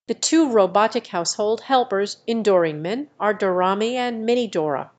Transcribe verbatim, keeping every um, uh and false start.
The two robotic household helpers in Doraemon are Dorami and Mini Dora.